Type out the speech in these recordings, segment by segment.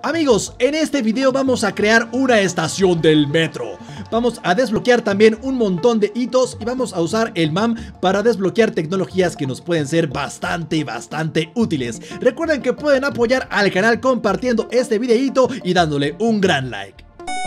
Amigos, en este video vamos a crear una estación del metro. Vamos a desbloquear también un montón de hitos y vamos a usar el MAM para desbloquear tecnologías que nos pueden ser bastante útiles. Recuerden que pueden apoyar al canal compartiendo este videito y dándole un gran like.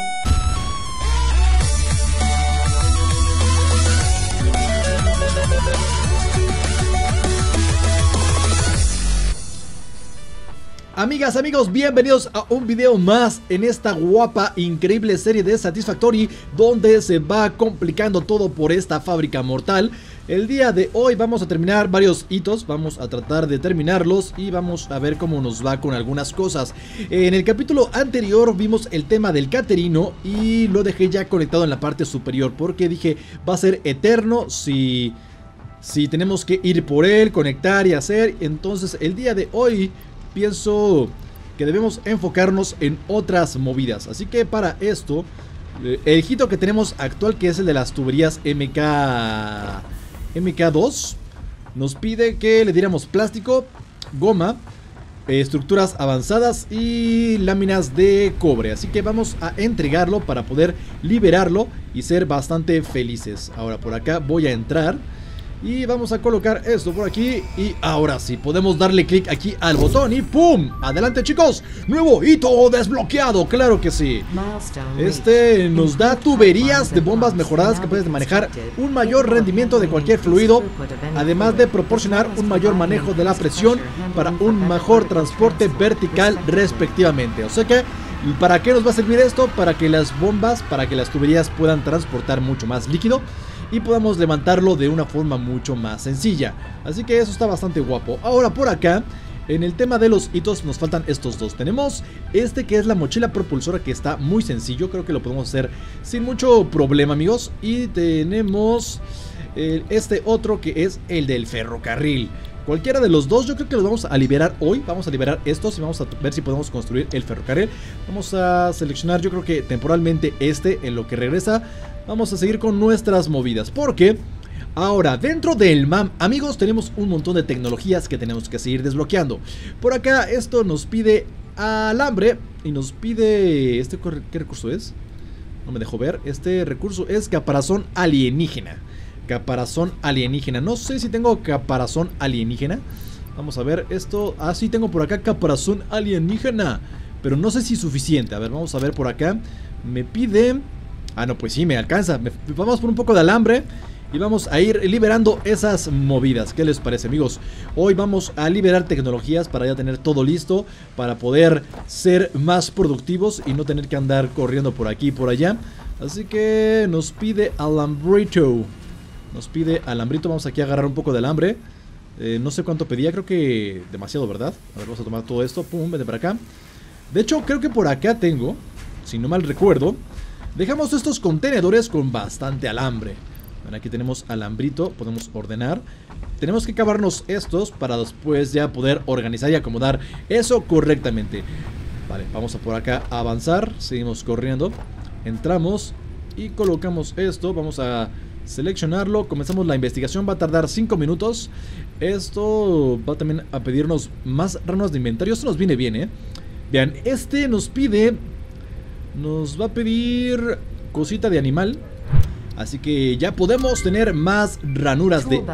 Amigas, amigos, bienvenidos a un video más en esta guapa, increíble serie de Satisfactory, donde se va complicando todo por esta fábrica mortal. El día de hoy vamos a terminar varios hitos, vamos a tratar de terminarlos y vamos a ver cómo nos va con algunas cosas. En el capítulo anterior vimos el tema del Caterino y lo dejé ya conectado en la parte superior porque dije va a ser eterno si tenemos que ir por él, conectar y hacer. Entonces el día de hoy pienso que debemos enfocarnos en otras movidas. Así que para esto, el hito que tenemos actual, que es el de las tuberías MK2, nos pide que le diéramos plástico, goma, estructuras avanzadas y láminas de cobre. Así que vamos a entregarlo para poder liberarlo y ser bastante felices. Ahora por acá voy a entrar y vamos a colocar esto por aquí. Y ahora sí, podemos darle clic aquí al botón y ¡pum! ¡Adelante, chicos! ¡Nuevo hito desbloqueado! ¡Claro que sí! Este nos da tuberías de bombas mejoradas capaces de manejar un mayor rendimiento de cualquier fluido, además de proporcionar un mayor manejo de la presión para un mejor transporte vertical respectivamente. O sea que, ¿para qué nos va a servir esto? Para que las bombas, para que las tuberías puedan transportar mucho más líquido y podamos levantarlo de una forma mucho más sencilla. Así que eso está bastante guapo. Ahora por acá, en el tema de los hitos nos faltan estos dos. Tenemos este que es la mochila propulsora, que está muy sencillo. Creo que lo podemos hacer sin mucho problema, amigos. Y tenemos este otro que es el del ferrocarril. Cualquiera de los dos yo creo que los vamos a liberar hoy. Vamos a liberar estos y vamos a ver si podemos construir el ferrocarril. Vamos a seleccionar yo creo que temporalmente este en lo que regresa. Vamos a seguir con nuestras movidas porque ahora dentro del MAM, amigos, tenemos un montón de tecnologías que tenemos que seguir desbloqueando. Por acá esto nos pide alambre y nos pide... ¿qué recurso es? No me dejo ver. Este recurso es caparazón alienígena. Caparazón alienígena. No sé si tengo caparazón alienígena. Vamos a ver esto. Ah, sí, tengo por acá caparazón alienígena, pero no sé si es suficiente. A ver, vamos a ver por acá. Me pide... Ah, no, pues sí, me alcanza. Vamos por un poco de alambre y vamos a ir liberando esas movidas. ¿Qué les parece, amigos? Hoy vamos a liberar tecnologías para ya tener todo listo, para poder ser más productivos y no tener que andar corriendo por aquí y por allá. Así que nos pide alambrito. Nos pide alambrito. Vamos aquí a agarrar un poco de alambre. No sé cuánto pedía, creo que demasiado, ¿verdad? A ver, vamos a tomar todo esto. Pum, vete para acá. De hecho, creo que por acá tengo, si no mal recuerdo, dejamos estos contenedores con bastante alambre. Bueno, aquí tenemos alambrito, podemos ordenar. Tenemos que acabarnos estos para después ya poder organizar y acomodar eso correctamente. Vale, vamos a por acá a avanzar. Seguimos corriendo. Entramos y colocamos esto. Vamos a seleccionarlo. Comenzamos la investigación. Va a tardar 5 minutos. Esto va también a pedirnos más ranas de inventario. Esto nos viene bien, ¿eh? Vean, este nos pide... Nos va a pedir cosita de animal. Así que ya podemos tener más ranuras de...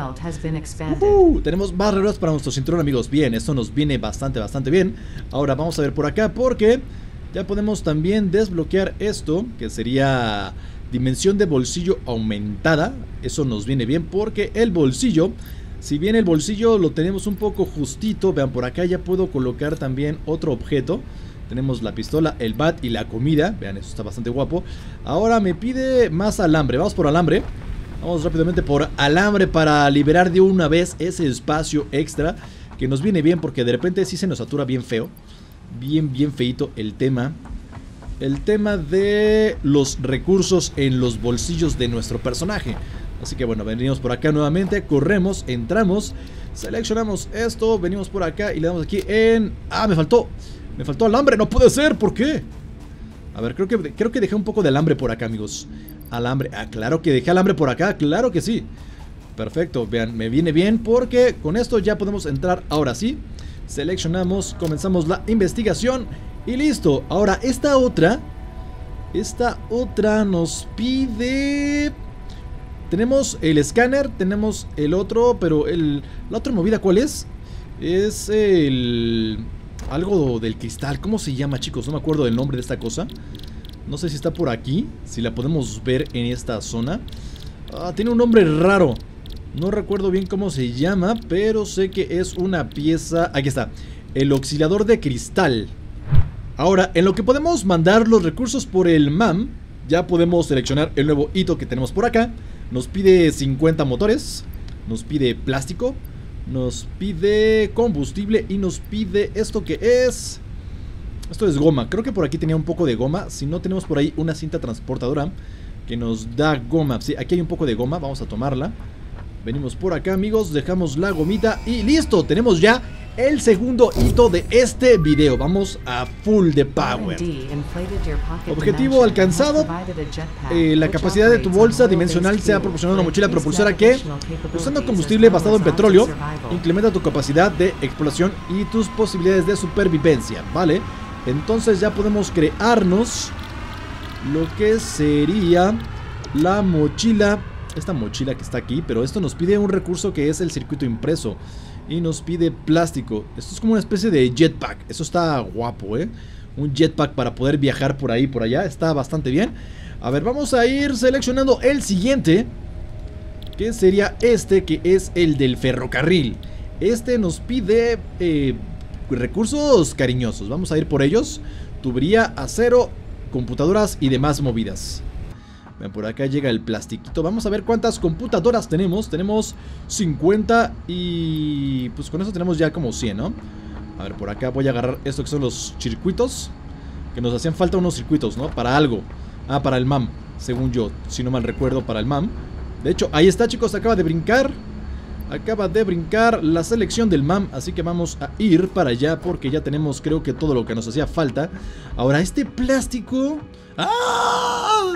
tenemos más ranuras para nuestro cinturón, amigos. Bien, esto nos viene bastante bien. Ahora vamos a ver por acá porque ya podemos también desbloquear esto, que sería dimensión de bolsillo aumentada. Eso nos viene bien porque el bolsillo, si bien el bolsillo lo tenemos un poco justito, vean, por acá ya puedo colocar también otro objeto. Tenemos la pistola, el bat y la comida. Vean, eso está bastante guapo. Ahora me pide más alambre. Vamos por alambre. Vamos rápidamente por alambre para liberar de una vez ese espacio extra, que nos viene bien porque de repente sí se nos satura bien feo. Bien feito el tema. El tema de los recursos en los bolsillos de nuestro personaje. Así que bueno, venimos por acá nuevamente. Corremos, entramos, seleccionamos esto, venimos por acá y le damos aquí en... ¡Ah, me faltó! Me faltó alambre, no puede ser, ¿por qué? A ver, creo que dejé un poco de alambre por acá, amigos. Alambre, ah, claro que dejé alambre por acá, claro que sí. Perfecto, vean, me viene bien porque con esto ya podemos entrar ahora sí. Seleccionamos, comenzamos la investigación Y listo. Ahora, esta otra nos pide... Tenemos el escáner, tenemos el otro, pero la otra movida, ¿cuál es? Es algo del cristal. ¿Cómo se llama, chicos? No me acuerdo del nombre de esta cosa. No sé si está por aquí, si la podemos ver en esta zona. Tiene un nombre raro. No recuerdo bien cómo se llama, pero sé que es una pieza... Aquí está, el oscilador de cristal. Ahora, en lo que podemos mandar los recursos por el MAM, ya podemos seleccionar el nuevo hito que tenemos por acá. Nos pide 50 motores, nos pide plástico, nos pide combustible y nos pide esto que es... Esto es goma, creo que por aquí tenía un poco de goma. Si no, tenemos por ahí una cinta transportadora que nos da goma. Sí, aquí hay un poco de goma, vamos a tomarla. Venimos por acá, amigos, dejamos la gomita y listo, tenemos ya el segundo hito de este video. Vamos a full de power. Objetivo alcanzado. La capacidad de tu bolsa dimensional se ha proporcionado una mochila propulsora que, usando combustible basado en petróleo, incrementa tu capacidad de exploración y tus posibilidades de supervivencia, ¿vale? Entonces ya podemos crearnos lo que sería la mochila. Esta mochila que está aquí, pero esto nos pide un recurso que es el circuito impreso. Y nos pide plástico. Esto es como una especie de jetpack. Eso está guapo, ¿eh? Un jetpack para poder viajar por ahí, por allá. Está bastante bien. A ver, vamos a ir seleccionando el siguiente, que sería este, que es el del ferrocarril. Este nos pide recursos cariñosos. Vamos a ir por ellos. Tubería, acero, computadoras y demás movidas. Por acá llega el plastiquito. Vamos a ver cuántas computadoras tenemos. Tenemos 50 y pues con eso tenemos ya como 100, ¿no? A ver, por acá voy a agarrar esto que son los circuitos. Que nos hacían falta unos circuitos, ¿no? Para algo. Para el MAM, según yo, si no mal recuerdo, para el MAM. De hecho, ahí está, chicos, acaba de brincar. Acaba de brincar la selección del MAM. Así que vamos a ir para allá porque ya tenemos, creo que todo lo que nos hacía falta. Ahora, este plástico... ¡Ah!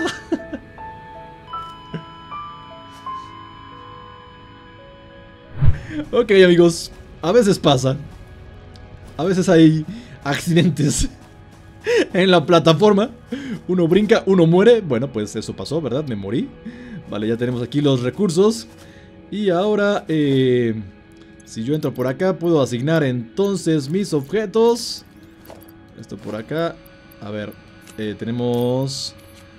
Ok, amigos, a veces pasa. A veces hay accidentes en la plataforma. Uno brinca, uno muere. Bueno, pues eso pasó, ¿verdad? Me morí. Vale, ya tenemos aquí los recursos. Y ahora, si yo entro por acá, puedo asignar entonces mis objetos. Esto por acá. A ver, tenemos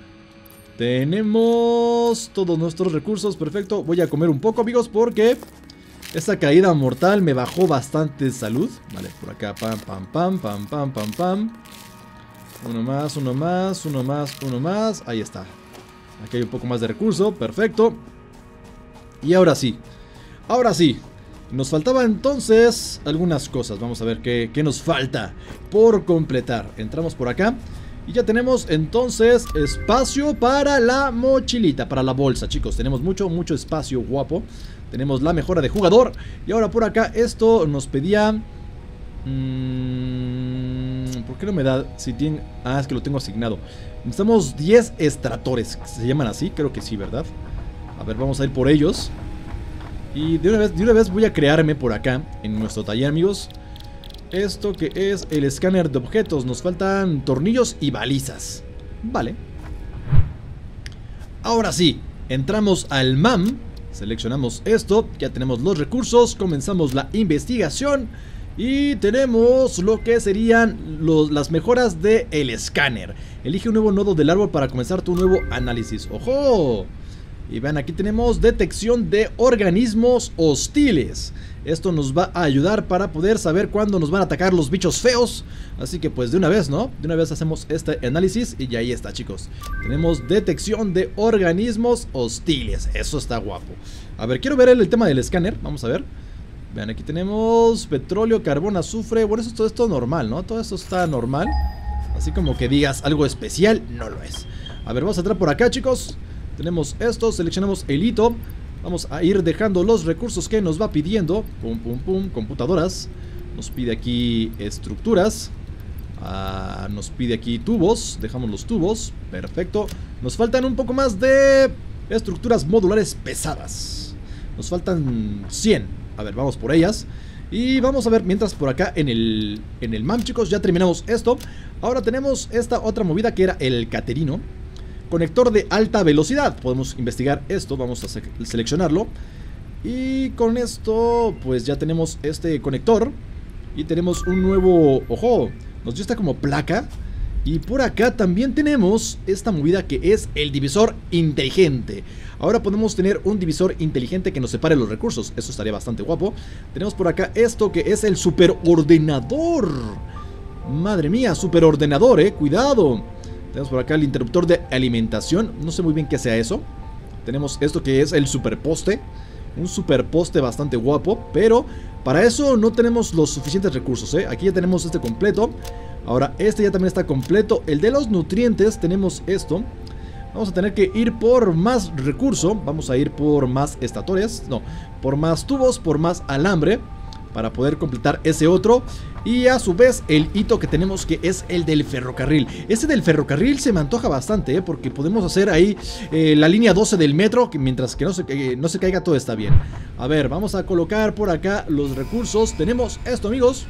todos nuestros recursos. Perfecto, voy a comer un poco, amigos, porque... esta caída mortal me bajó bastante salud. Vale, por acá, pam, pam, pam, pam, pam, pam, pam. Uno más, uno más, uno más, uno más. Ahí está. Aquí hay un poco más de recurso, perfecto. Y ahora sí. Ahora sí. Nos faltaba entonces algunas cosas. Vamos a ver qué nos falta por completar. Entramos por acá. Y ya tenemos entonces espacio para la mochilita, para la bolsa, chicos. Tenemos mucho espacio, guapo. Tenemos la mejora de jugador. Y ahora por acá esto nos pedía... ¿por qué no me da? Si tiene... es que lo tengo asignado. Necesitamos 10 extractores. ¿Se llaman así? Creo que sí, ¿verdad? A ver, vamos a ir por ellos. Y de una vez voy a crearme por acá, en nuestro taller, amigos, esto que es el escáner de objetos. Nos faltan tornillos y balizas. Vale. Ahora sí, entramos al MAM. Seleccionamos esto, ya tenemos los recursos, comenzamos la investigación y tenemos lo que serían las mejoras del escáner. Elige un nuevo nodo del árbol para comenzar tu nuevo análisis. ¡Ojo! Y vean, aquí tenemos detección de organismos hostiles. Esto nos va a ayudar para poder saber cuándo nos van a atacar los bichos feos. Así que pues de una vez, ¿no? De una vez hacemos este análisis y ya ahí está, chicos. Tenemos detección de organismos hostiles. Eso está guapo. A ver, quiero ver el tema del escáner. Vamos a ver. Vean, aquí tenemos petróleo, carbón, azufre. Bueno, todo esto normal, ¿no? Todo esto está normal. Así como que digas algo especial, no lo es. A ver, vamos a entrar por acá, chicos. Tenemos esto, seleccionamos el hito. Vamos a ir dejando los recursos que nos va pidiendo. Pum, pum, pum, computadoras. Nos pide aquí estructuras. Nos pide aquí tubos. Dejamos los tubos, perfecto. Nos faltan un poco más de estructuras modulares pesadas. Nos faltan 100. A ver, vamos por ellas. Y vamos a ver, mientras por acá en el MAM, chicos, ya terminamos esto. Ahora tenemos esta otra movida que era el Caterino. Conector de alta velocidad. Podemos investigar esto, vamos a seleccionarlo. Y con esto, pues ya tenemos este conector. Y tenemos un nuevo... ¡Ojo! Nos dio esta como placa. Y por acá también tenemos esta movida que es el divisor inteligente. Ahora podemos tener un divisor inteligente que nos separe los recursos. Eso estaría bastante guapo. Tenemos por acá esto que es el superordenador. Madre mía, superordenador, cuidado. Tenemos por acá el interruptor de alimentación. No sé muy bien qué sea eso. Tenemos esto que es el superposte. Un superposte bastante guapo. Pero para eso no tenemos los suficientes recursos, Aquí ya tenemos este completo. Ahora este ya también está completo. El de los nutrientes tenemos esto. Vamos a tener que ir por más recurso. Vamos a ir por más estatores. No, por más tubos, por más alambre, para poder completar ese otro. Y a su vez el hito que tenemos, que es el del ferrocarril. Este del ferrocarril se me antoja bastante, porque podemos hacer ahí la línea 12 del metro, que mientras que no se caiga todo está bien. A ver, vamos a colocar por acá los recursos. Tenemos esto, amigos.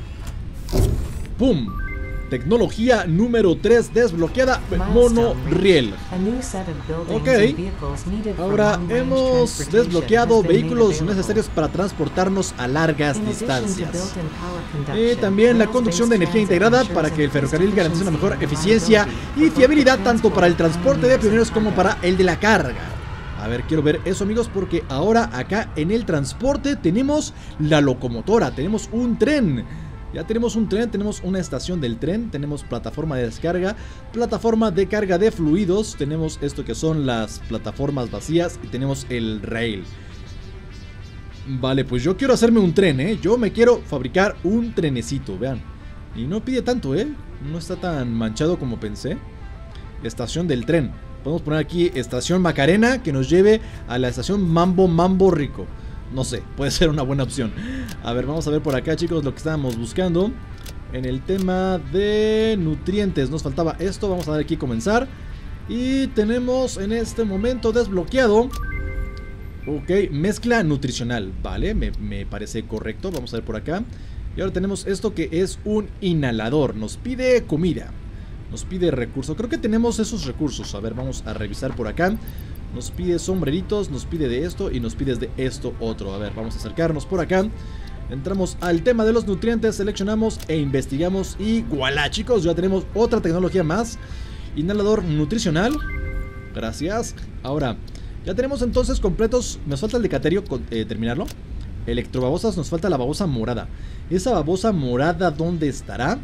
¡Pum! Tecnología número 3 desbloqueada, monorriel. Ok, ahora hemos desbloqueado vehículos necesarios para transportarnos a largas distancias. Y también la conducción de energía integrada para que el ferrocarril garantice una mejor eficiencia y fiabilidad tanto para el transporte de pioneros como para el de la carga. A ver, quiero ver eso, amigos, porque ahora acá en el transporte tenemos la locomotora, tenemos un tren. Ya tenemos un tren, tenemos una estación del tren, tenemos plataforma de descarga, plataforma de carga de fluidos, tenemos esto que son las plataformas vacías y tenemos el rail. Vale, pues yo quiero hacerme un tren, yo me quiero fabricar un trenecito, vean. Y no pide tanto, no está tan manchado como pensé. Estación del tren, podemos poner aquí estación Macarena, que nos lleve a la estación Mambo Rico. No sé, puede ser una buena opción. A ver, vamos a ver por acá, chicos, lo que estábamos buscando. En el tema de nutrientes nos faltaba esto. Vamos a dar aquí comenzar. Y tenemos en este momento desbloqueado. Ok, mezcla nutricional. Vale, me parece correcto. Vamos a ver por acá. Y ahora tenemos esto que es un inhalador. Nos pide comida, nos pide recursos. Creo que tenemos esos recursos. A ver, vamos a revisar por acá. Nos pide sombreritos, nos pide de esto y nos pide de esto otro. A ver, vamos a acercarnos por acá. Entramos al tema de los nutrientes, seleccionamos e investigamos. Y ¡voilá, chicos! Ya tenemos otra tecnología más. Inhalador nutricional. Gracias. Ahora, ya tenemos entonces completos. Nos falta el de Caterio, terminarlo. Electrobabosas, nos falta la babosa morada. ¿Esa babosa morada dónde estará?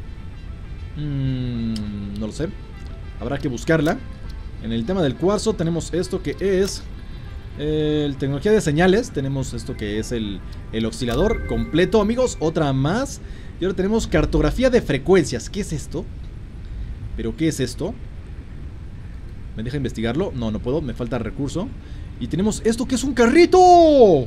No lo sé. Habrá que buscarla. En el tema del cuarzo tenemos esto que es tecnología de señales. Tenemos esto que es el oscilador completo, amigos. Otra más. Y ahora tenemos cartografía de frecuencias. ¿Qué es esto? ¿Pero qué es esto? ¿Me deja investigarlo? No, no puedo, me falta recurso. Y tenemos esto que es un carrito.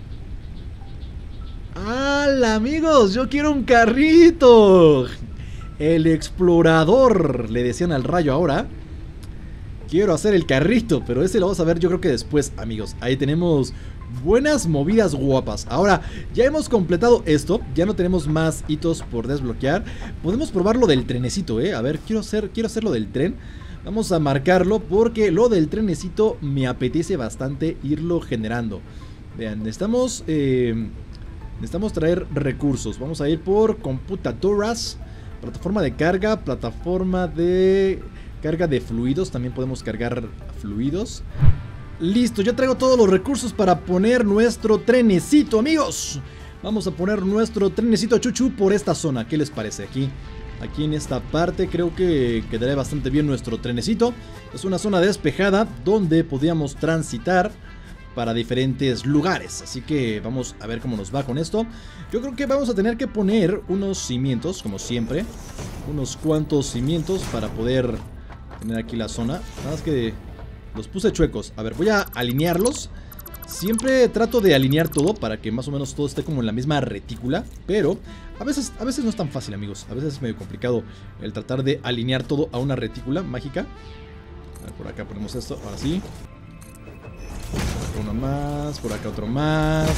¡Hala, amigos! ¡Yo quiero un carrito! El explorador, le decían al rayo ahora. Quiero hacer el carrito, pero ese lo vamos a ver yo creo que después, amigos. Ahí tenemos buenas movidas guapas. Ahora, ya hemos completado esto. Ya no tenemos más hitos por desbloquear. Podemos probar lo del trenecito, A ver, quiero hacer lo del tren. Vamos a marcarlo porque lo del trenecito me apetece bastante irlo generando. Vean, necesitamos traer recursos. Vamos a ir por computadoras. Plataforma de carga, plataforma de... carga de fluidos, también podemos cargar fluidos. Listo, ya traigo todos los recursos para poner nuestro trenecito, amigos. Vamos a poner nuestro trenecito chuchu por esta zona. ¿Qué les parece? Aquí en esta parte creo que quedaría bastante bien nuestro trenecito. Es una zona despejada donde podríamos transitar para diferentes lugares. Así que vamos a ver cómo nos va con esto. Yo creo que vamos a tener que poner unos cimientos, como siempre. Unos cuantos cimientos para poder tener aquí la zona. Nada más que los puse chuecos. A ver, voy a alinearlos. Siempre trato de alinear todo para que más o menos todo esté como en la misma retícula. Pero a veces no es tan fácil, amigos. A veces es medio complicado el tratar de alinear todo a una retícula mágica. A ver, por acá ponemos esto, ahora sí. Por acá uno más, por acá otro más.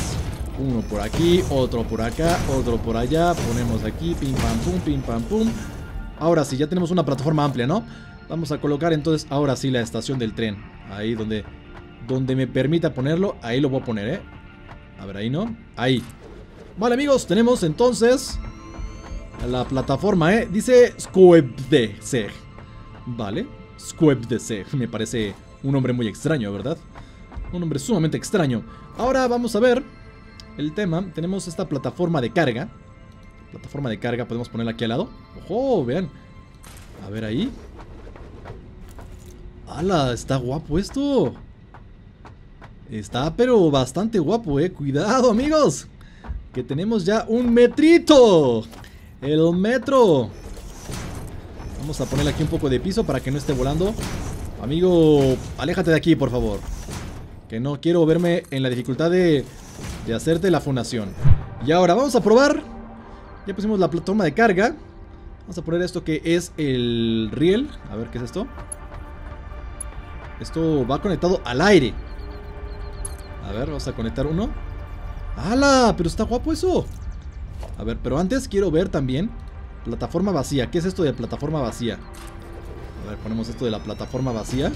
Uno por aquí, otro por acá, otro por allá. Ponemos aquí, pim pam pum, pim pam pum. Ahora sí, ya tenemos una plataforma amplia, ¿no? Vamos a colocar entonces ahora sí la estación del tren. Ahí donde me permita ponerlo, ahí lo voy a poner, ¿eh? A ver, ahí no, ahí. Vale, amigos, tenemos entonces la plataforma, ¿eh? Dice Squebdeseg. Vale, Squebdeseg. Me parece un nombre muy extraño, ¿verdad? Un nombre sumamente extraño. Ahora vamos a ver el tema. Tenemos esta plataforma de carga. Plataforma de carga, podemos ponerla aquí al lado. ¡Ojo! Vean. A ver ahí. ¡Hala! Está guapo esto. Está pero bastante guapo, Cuidado, amigos, que tenemos ya un metrito. El metro. Vamos a ponerle aquí un poco de piso para que no esté volando. Amigo, aléjate de aquí, por favor. Que no quiero verme en la dificultad de hacerte la fundación. Y ahora vamos a probar. Ya pusimos la plataforma de carga. Vamos a poner esto que es el riel. A ver, ¿qué es esto? Esto va conectado al aire. A ver, vamos a conectar uno. ¡Hala! Pero está guapo eso. A ver, pero antes quiero ver también plataforma vacía. ¿Qué es esto de plataforma vacía? A ver, ponemos esto de la plataforma vacía.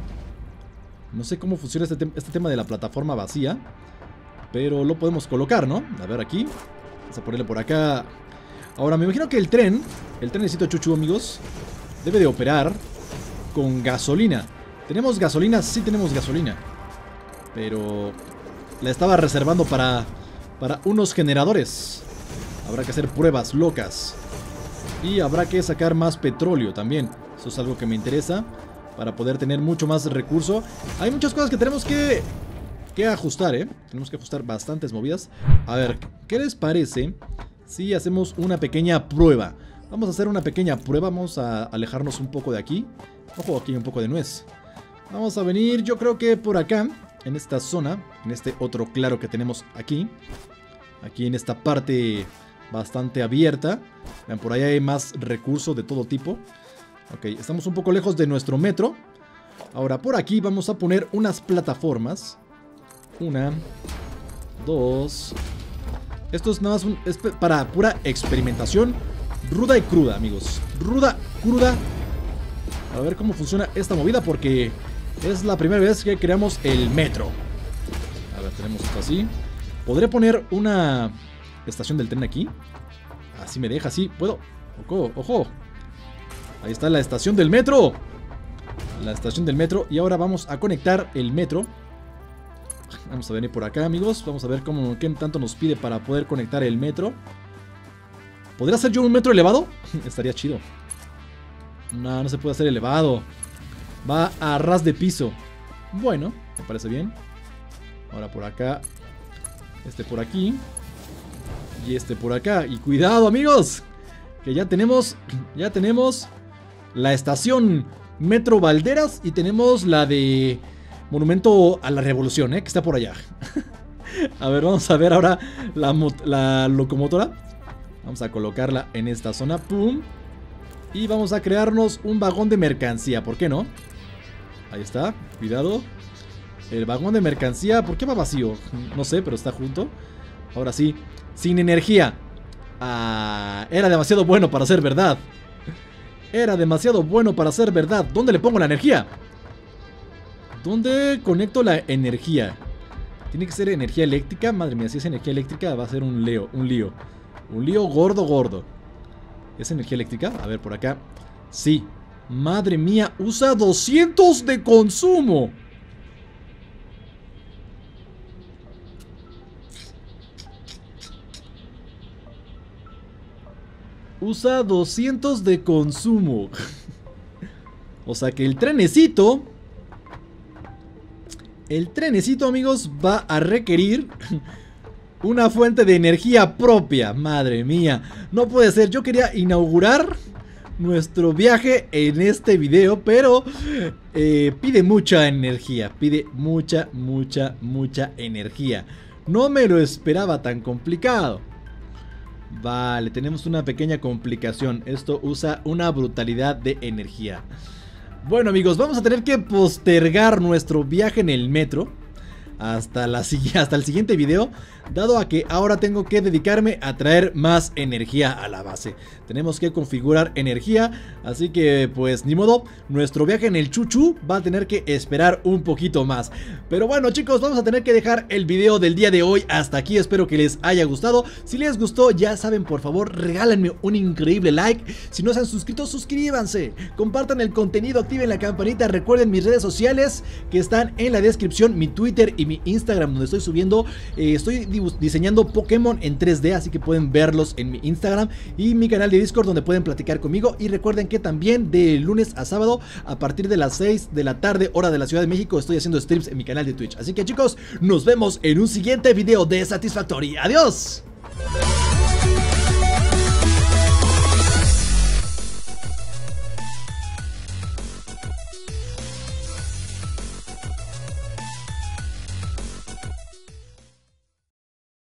No sé cómo funciona este tema de la plataforma vacía, pero lo podemos colocar, ¿no? A ver, aquí. Vamos a ponerle por acá. Ahora, me imagino que el trenecito chuchu, amigos, debe de operar con gasolina. ¿Tenemos gasolina? Sí tenemos gasolina, pero la estaba reservando para unos generadores. Habrá que hacer pruebas locas. Y habrá que sacar más petróleo también. Eso es algo que me interesa para poder tener mucho más recurso. Hay muchas cosas que tenemos que ajustar, Tenemos que ajustar bastantes movidas. A ver, ¿qué les parece si hacemos una pequeña prueba? Vamos a hacer una pequeña prueba. Vamos a alejarnos un poco de aquí. Ojo, aquí hay un poco de nuez. Vamos a venir, yo creo que por acá, en esta zona, en este otro claro que tenemos aquí. Aquí en esta parte bastante abierta. Vean, por ahí hay más recursos de todo tipo. Ok, estamos un poco lejos de nuestro metro. Ahora, por aquí vamos a poner unas plataformas. Una, dos. Esto es nada más es para pura experimentación. Ruda y cruda, amigos. Ruda, cruda. A ver cómo funciona esta movida, porque es la primera vez que creamos el metro. A ver, tenemos esto así. ¿Podré poner una estación del tren aquí? Así me deja, así. ¿Puedo? Ojo, ojo. Ahí está la estación del metro. La estación del metro. Y ahora vamos a conectar el metro. Vamos a venir por acá, amigos. Vamos a ver qué tanto nos pide para poder conectar el metro. ¿Podría hacer yo un metro elevado? Estaría chido. No, no se puede hacer elevado. Va a ras de piso. Bueno, me parece bien. Ahora por acá. Este por aquí. Y este por acá. Y cuidado, amigos, que ya tenemos la estación Metro Valderas. Y tenemos la de Monumento a la Revolución, que está por allá. A ver, vamos a ver ahora la locomotora. Vamos a colocarla en esta zona. Pum. Y vamos a crearnos un vagón de mercancía. ¿Por qué no? Ahí está, cuidado. El vagón de mercancía, ¿por qué va vacío? No sé, pero está junto. Ahora sí, sin energía. Ah, era demasiado bueno para ser verdad. Era demasiado bueno para ser verdad. ¿Dónde le pongo la energía? ¿Dónde conecto la energía? Tiene que ser energía eléctrica. Madre mía, si es energía eléctrica va a ser un lío. Un lío gordo, gordo. ¿Es energía eléctrica? A ver, por acá. Sí. Madre mía, usa 200 de consumo. Usa 200 de consumo. O sea que el trenecito, amigos, va a requerir una fuente de energía propia. Madre mía, no puede ser. Yo quería inaugurar nuestro viaje en este video, pero pide mucha energía. Pide mucha energía. No me lo esperaba tan complicado. Vale, tenemos una pequeña complicación. Esto usa una brutalidad de energía. Bueno, amigos, vamos a tener que postergar nuestro viaje en el metro hasta el siguiente video, dado a que ahora tengo que dedicarme a traer más energía a la base. Tenemos que configurar energía, así que pues ni modo, nuestro viaje en el Chuchu va a tener que esperar un poquito más. Pero bueno, chicos, vamos a tener que dejar el video del día de hoy hasta aquí. Espero que les haya gustado. Si les gustó, ya saben, por favor, regálenme un increíble like. Si no se han suscrito, suscríbanse, compartan el contenido, activen la campanita. Recuerden mis redes sociales que están en la descripción, mi Twitter y mi Instagram, donde estoy subiendo, estoy diseñando Pokémon en 3D, así que pueden verlos en mi Instagram, y mi canal de Discord donde pueden platicar conmigo. Y recuerden que también de lunes a sábado a partir de las 6 de la tarde, hora de la Ciudad de México, estoy haciendo streams en mi canal de Twitch. Así que chicos, nos vemos en un siguiente video de Satisfactory. ¡Adiós!